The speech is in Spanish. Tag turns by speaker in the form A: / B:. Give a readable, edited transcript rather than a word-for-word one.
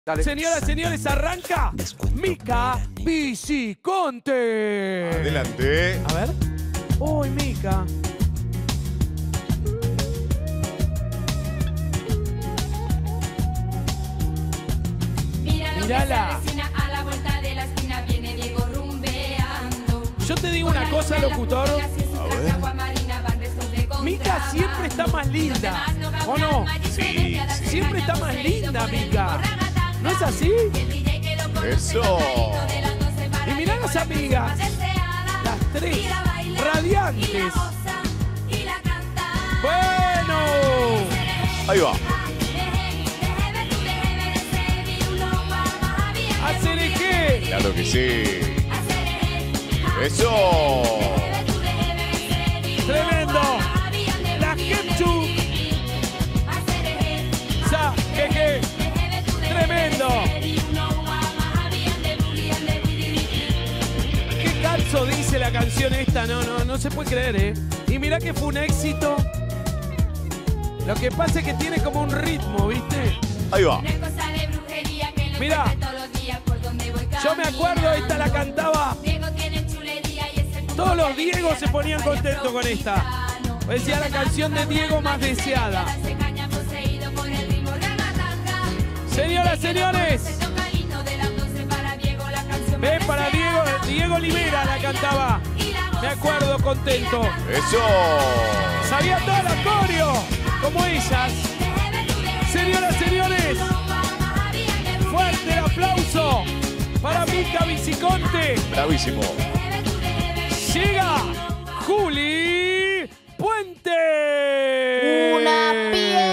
A: Dale.
B: Señoras y señores, arranca Mica Viciconte.
C: Adelante.
B: A ver. Uy, Mica. Mírala.
D: A la vuelta de la esquina viene Diego rumbeando.
B: Yo te digo una cosa, locutor. Mica siempre está más linda, ¿o no?
C: Sí, sí.
B: Siempre está más linda, Mica. ¿No es así?
C: Eso.
B: Y mirá las amigas, las tres, radiantes. Bueno.
C: Ahí va.
B: ¿Hacer qué?
C: Claro que sí. Eso.
B: Tremendo. La Kepchu. Sa, jeje. Tremendo. Qué calzo dice la canción esta. No se puede creer, ¿eh? Y mirá que fue un éxito. Lo que pasa es que tiene como un ritmo, ¿viste?
C: Ahí va.
B: Mirá. Yo me acuerdo, esta la cantaba. Todos los Diegos se ponían contentos con esta. Decía la canción de Diego más deseada. Señoras, señores. Ven para Diego. Diego Olivera la cantaba. Me acuerdo contento.
C: Eso.
B: Sabía toda la coreo, como ellas. Señoras, señores. Fuerte el aplauso para Mica Viciconte.
C: Bravísimo.
B: Llega Juli Puente.